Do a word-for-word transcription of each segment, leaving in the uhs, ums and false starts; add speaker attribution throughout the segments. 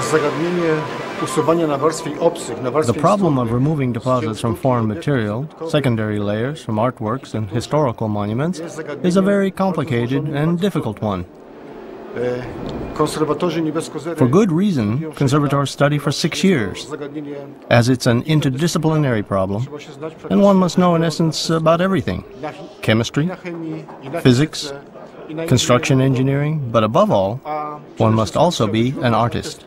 Speaker 1: The problem of removing deposits from foreign material, secondary layers from artworks and historical monuments, is a very complicated and difficult one. For good reason, conservators study for six years, as it's an interdisciplinary problem, and one must know in essence about everything: chemistry, physics, construction engineering, but above all, one must also be an artist.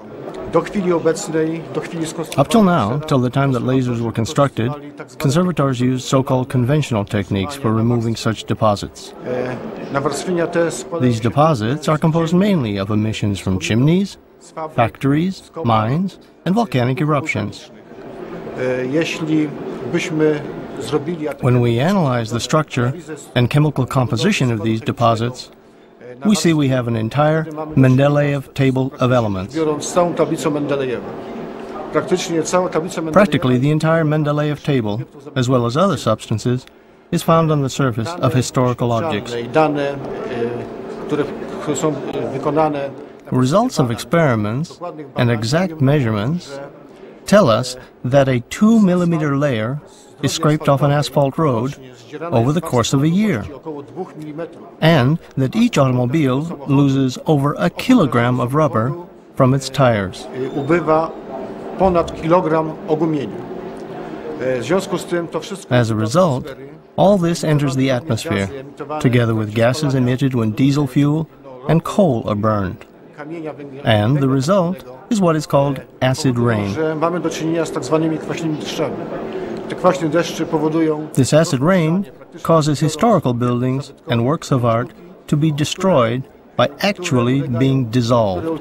Speaker 1: Up till now, till the time that lasers were constructed, conservators used so-called conventional techniques for removing such deposits. These deposits are composed mainly of emissions from chimneys, factories, mines, and volcanic eruptions. When we analyze the structure and chemical composition of these deposits, we see we have an entire Mendeleev table of elements. Practically the entire Mendeleev table, as well as other substances, is found on the surface of historical objects. Results of experiments and exact measurements tell us that a two millimeter layer is scraped off an asphalt road over the course of a year, and that each automobile loses over a kilogram of rubber from its tires. As a result, all this enters the atmosphere, together with gases emitted when diesel fuel and coal are burned. And the result is what is called acid rain. This acid rain causes historical buildings and works of art to be destroyed by actually being dissolved.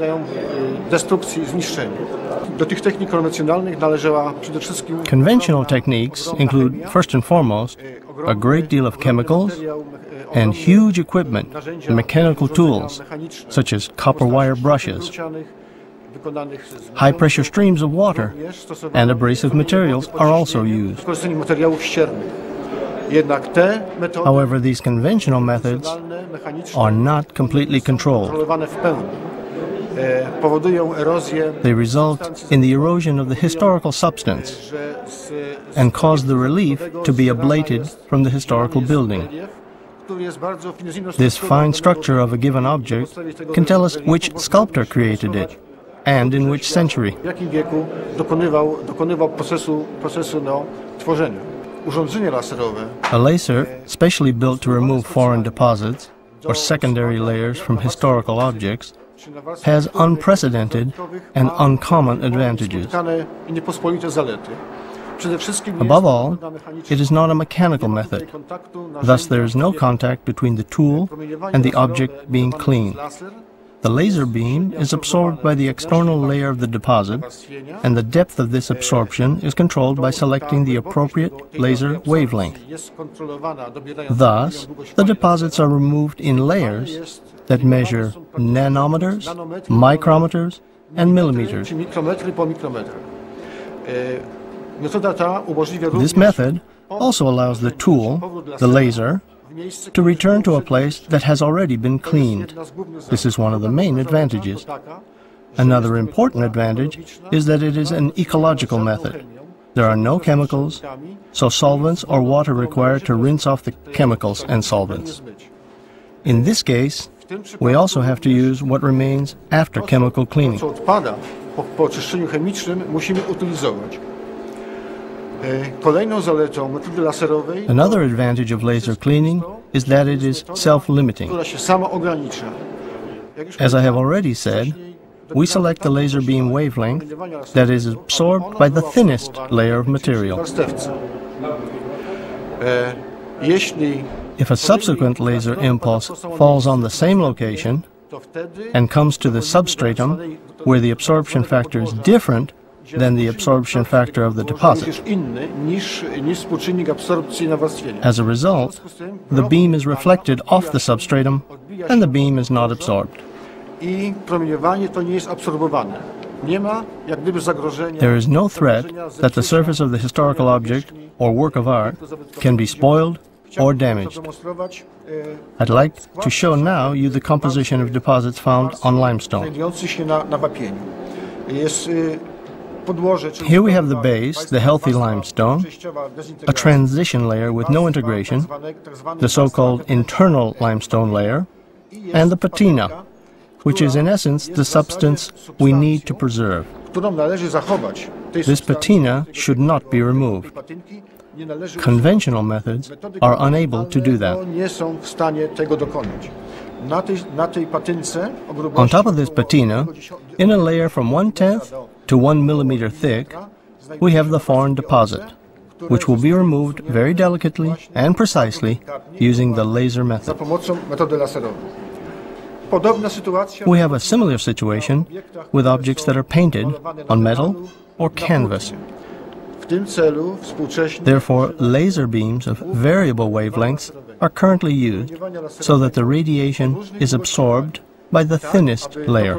Speaker 1: Conventional techniques include, first and foremost, a great deal of chemicals and huge equipment and mechanical tools, such as copper wire brushes. High-pressure streams of water and abrasive materials are also used. However, these conventional methods are not completely controlled. They result in the erosion of the historical substance and cause the relief to be ablated from the historical building. This fine structure of a given object can tell us which sculptor created it and in which century. A laser, specially built to remove foreign deposits or secondary layers from historical objects, has unprecedented and uncommon advantages. Above all, it is not a mechanical method. Thus, there is no contact between the tool and the object being cleaned. The laser beam is absorbed by the external layer of the deposit, and the depth of this absorption is controlled by selecting the appropriate laser wavelength. Thus, the deposits are removed in layers that measure nanometers, micrometers, and millimeters. This method also allows the tool, the laser, to return to a place that has already been cleaned. This is one of the main advantages. Another important advantage is that it is an ecological method. There are no chemicals, so solvents or water required to rinse off the chemicals and solvents. In this case, we also have to use what remains after chemical cleaning. Another advantage of laser cleaning is that it is self-limiting. As I have already said, we select the laser beam wavelength that is absorbed by the thinnest layer of material. If a subsequent laser impulse falls on the same location and comes to the substratum where the absorption factor is different than the absorption factor of the deposit. As a result, the beam is reflected off the substratum and the beam is not absorbed. There is no threat that the surface of the historical object or work of art can be spoiled or damaged. I'd like to show now you the composition of deposits found on limestone. Here we have the base, the healthy limestone, a transition layer with no integration, the so-called internal limestone layer, and the patina, which is in essence the substance we need to preserve. This patina should not be removed. Conventional methods are unable to do that. On top of this patina, in a layer from one-tenth to one millimeter thick, we have the foreign deposit, which will be removed very delicately and precisely using the laser method. We have a similar situation with objects that are painted on metal or canvas. Therefore, laser beams of variable wavelengths are currently used so that the radiation is absorbed by the thinnest layer.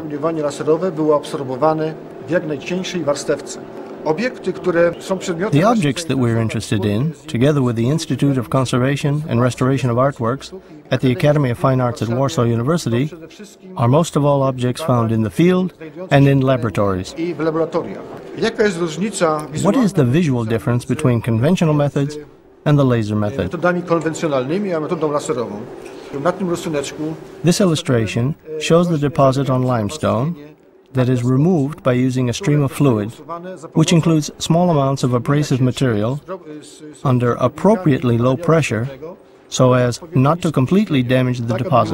Speaker 1: The objects that we're interested in, together with the Institute of Conservation and Restoration of Artworks at the Academy of Fine Arts at Warsaw University, are most of all objects found in the field and in laboratories. What is the visual difference between conventional methods and the laser method? This illustration shows the deposit on limestone that is removed by using a stream of fluid, which includes small amounts of abrasive material under appropriately low pressure so as not to completely damage the deposit.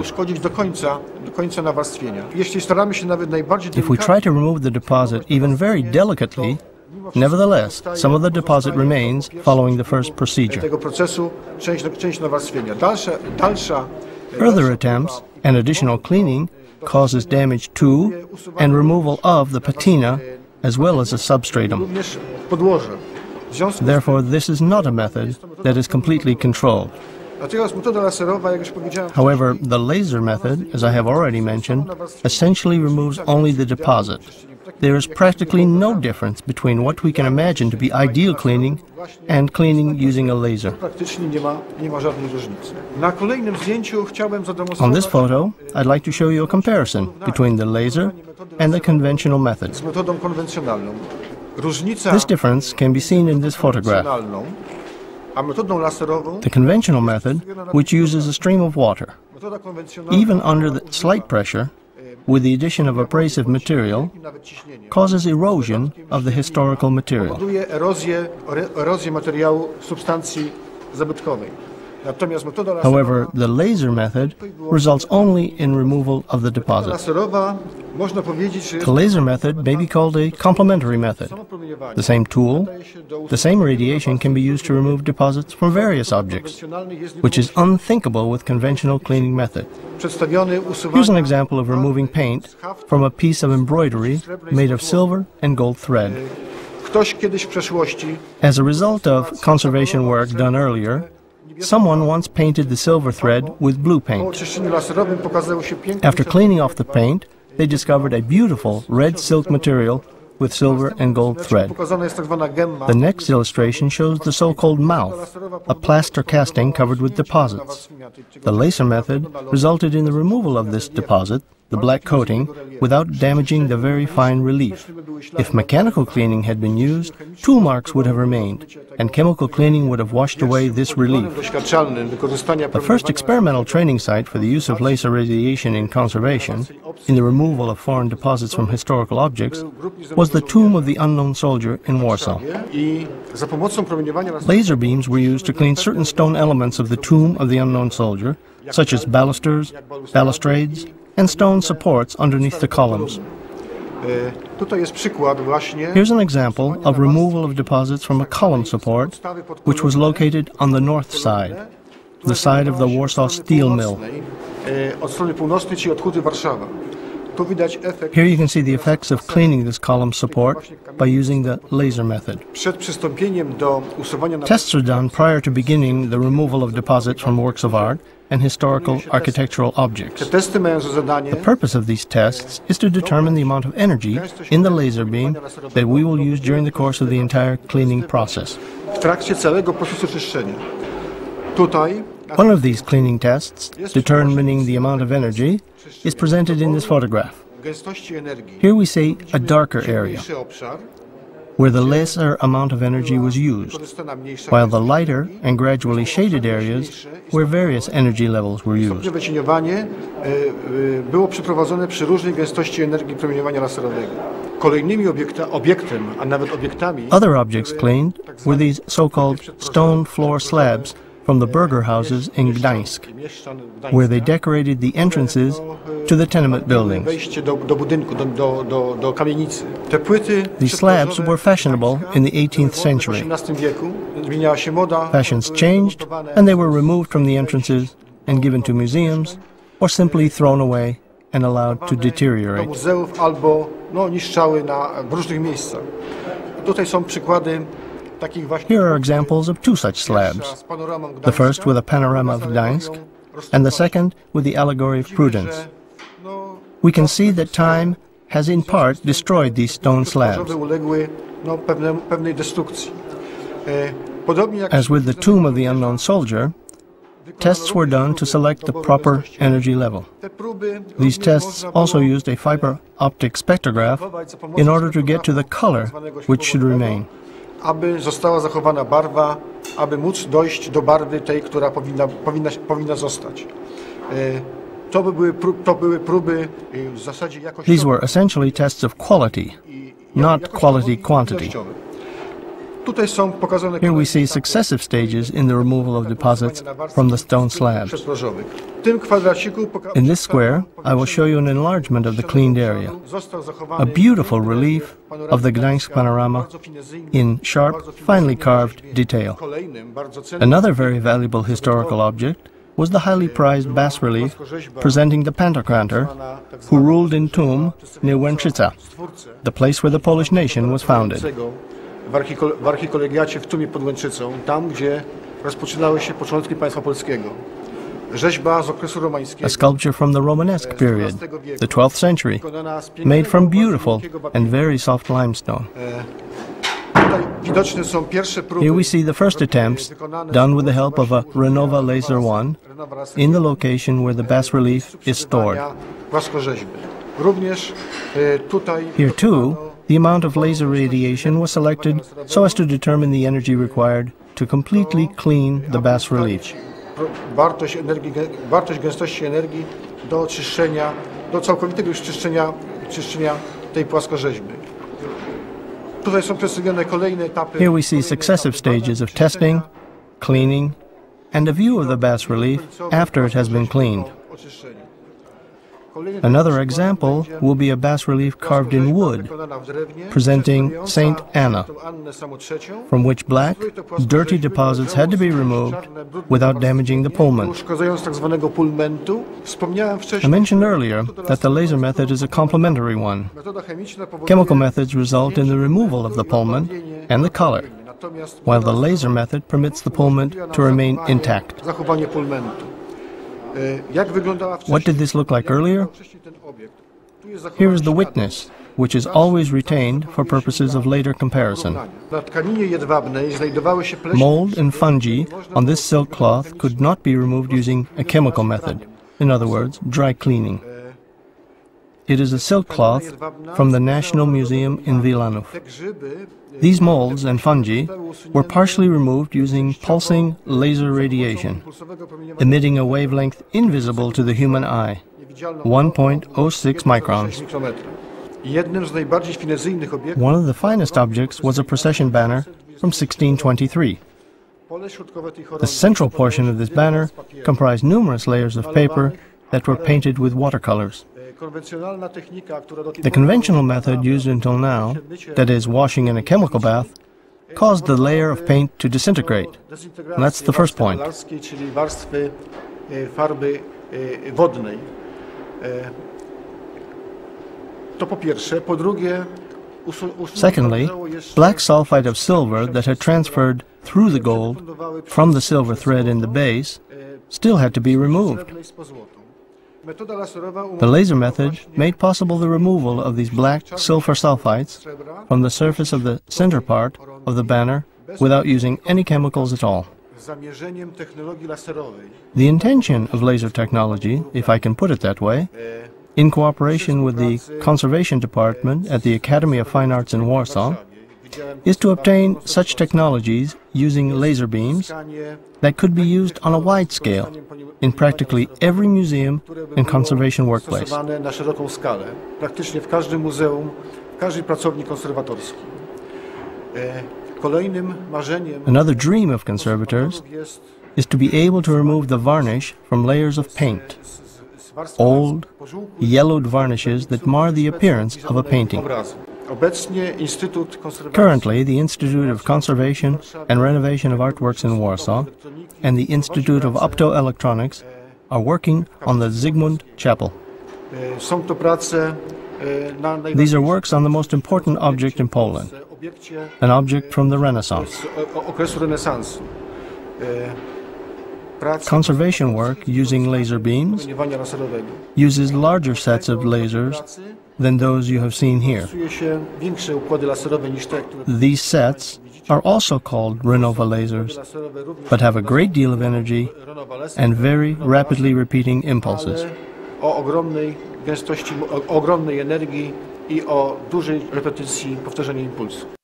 Speaker 1: If we try to remove the deposit even very delicately, nevertheless, some of the deposit remains following the first procedure. Further attempts and additional cleaning causes damage to and removal of the patina as well as the substratum. Therefore, this is not a method that is completely controlled. However, the laser method, as I have already mentioned, essentially removes only the deposit. There is practically no difference between what we can imagine to be ideal cleaning and cleaning using a laser. On this photo, I'd like to show you a comparison between the laser and the conventional method. This difference can be seen in this photograph. The conventional method, which uses a stream of water, even under the slight pressure, with the addition of abrasive material, causes erosion of the historical material. However, the laser method results only in removal of the deposit. The laser method may be called a complementary method. The same tool, the same radiation can be used to remove deposits from various objects, which is unthinkable with conventional cleaning method. Here's an example of removing paint from a piece of embroidery made of silver and gold thread. As a result of conservation work done earlier, someone once painted the silver thread with blue paint. After cleaning off the paint, they discovered a beautiful red silk material with silver and gold thread. The next illustration shows the so-called mouth, a plaster casting covered with deposits. The laser method resulted in the removal of this deposit, the black coating, without damaging the very fine relief. If mechanical cleaning had been used, tool marks would have remained, and chemical cleaning would have washed away this relief. The first experimental training site for the use of laser radiation in conservation, in the removal of foreign deposits from historical objects, was the tomb of the unknown soldier in Warsaw. Laser beams were used to clean certain stone elements of the tomb of the unknown soldier, such as balusters, balustrades, and stone supports underneath the columns. Here's an example of removal of deposits from a column support, which was located on the north side, the side of the Warsaw Steel Mill. Here you can see the effects of cleaning this column support by using the laser method. Tests are done prior to beginning the removal of deposits from works of art and historical architectural objects. The purpose of these tests is to determine the amount of energy in the laser beam that we will use during the course of the entire cleaning process. One of these cleaning tests, determining the amount of energy, is presented in this photograph. Here we see a darker area, where the lesser amount of energy was used, while the lighter and gradually shaded areas where various energy levels were used.
Speaker 2: Wycieniowanie było przeprowadzone przy różnej gęstości energii promieniowania laserowego. Kolejnymi obiekta, obiektem, a nawet obiektami...
Speaker 1: Other objects cleaned were these so-called stone floor slabs from the burger houses in Gdańsk, where they decorated the entrances to the tenement buildings. These slabs were fashionable in the eighteenth century. Fashions changed, and they were removed from the entrances and given to museums, or simply thrown away and allowed to deteriorate. Here are examples of two such slabs, the first with a panorama of Gdańsk, and the second with the allegory of prudence. We can see that time has in part destroyed these stone slabs. As with the tomb of the unknown soldier, tests were done to select the proper energy level. These tests also used a fiber optic spectrograph in order to get to the color which should remain.
Speaker 2: Aby została zachowana barwa, aby móc dojść do barwy tej, która powinna, powinna, powinna zostać. To były, to były próby w zasadzie jakościowe.
Speaker 1: These were essentially tests of quality, not quality quantity. Here we see successive stages in the removal of deposits from the stone slabs. In this square, I will show you an enlargement of the cleaned area, a beautiful relief of the Gdańsk panorama in sharp, finely carved detail. Another very valuable historical object was the highly prized bas-relief presenting the Pantokrator, who ruled in Tum near Łęczyca, the place where the Polish nation was founded.
Speaker 2: W archikolegiacie w Tumie pod Łęczycą, tam gdzie rozpoczynały się początki państwa polskiego. Rzeźba z okresu romańskiego.
Speaker 1: A sculpture from the Romanesque period, the twelfth century, made from beautiful and very soft limestone. Here we see the first attempts, done with the help of a Renova Laser one, in the location where the bas-relief is stored. Here too, the amount of laser radiation was selected so as to determine the energy required to completely clean the bas-relief.
Speaker 2: Wartość gęstości energii do oczyszczenia, do całkowitego już czyszczenia, czyszczenia tej płaskorzeźby. Tutaj są przedstawione kolejne etapy.
Speaker 1: Here we see successive stages of testing, cleaning, and a view of the bas-relief after it has been cleaned. Another example will be a bas-relief carved in wood, presenting Saint Anna, from which black, dirty deposits had to be removed without damaging the pullman. I mentioned earlier that the laser method is a complementary one. Chemical methods result in the removal of the pullman and the color, while the laser method permits the pullman to remain intact. What did this look like earlier? Here is the witness, which is always retained for purposes of later comparison. Mold and fungi on this silk cloth could not be removed using a chemical method, in other words, dry cleaning. It is a silk cloth from the National Museum in Wilanów. These molds and fungi were partially removed using pulsing laser radiation, emitting a wavelength invisible to the human eye, one point zero six microns. One of the finest objects was a procession banner from sixteen twenty-three. The central portion of this banner comprised numerous layers of paper that were painted with watercolors. The conventional method used until now, that is, washing in a chemical bath, caused the layer of paint to disintegrate. And that's the first point. Secondly, black sulfide of silver that had transferred through the gold from the silver thread in the base still had to be removed. The laser method made possible the removal of these black sulfur sulfides from the surface of the center part of the banner without using any chemicals at all. The intention of laser technology, if I can put it that way, In cooperation with the Conservation Department at the Academy of Fine Arts in Warsaw, is to obtain such technologies using laser beams that could be used on a wide scale in practically every museum and conservation workplace.
Speaker 2: Na szeroką skalę, praktycznie w każdym muzeum, w każdej pracowni konserwatorskiej. Kolejnym marzeniem
Speaker 1: Another dream of conservators is to be able to remove the varnish from layers of paint, old, yellowed vanishes that mar the appearance of a painting. Currently, the Institute of Conservation and Renovation of Artworks in Warsaw and the Institute of Optoelectronics are working on the Zygmunt Chapel. These are works on the most important object in Poland, an object from the Renaissance. Conservation work using laser beams uses larger sets of lasers than those you have seen here. These sets are also called Renova lasers, but have a great deal of energy and very rapidly repeating impulses.
Speaker 2: O ogromnej gęstości, o ogromnej energii i o dużej repetycji powtarzania impulsu.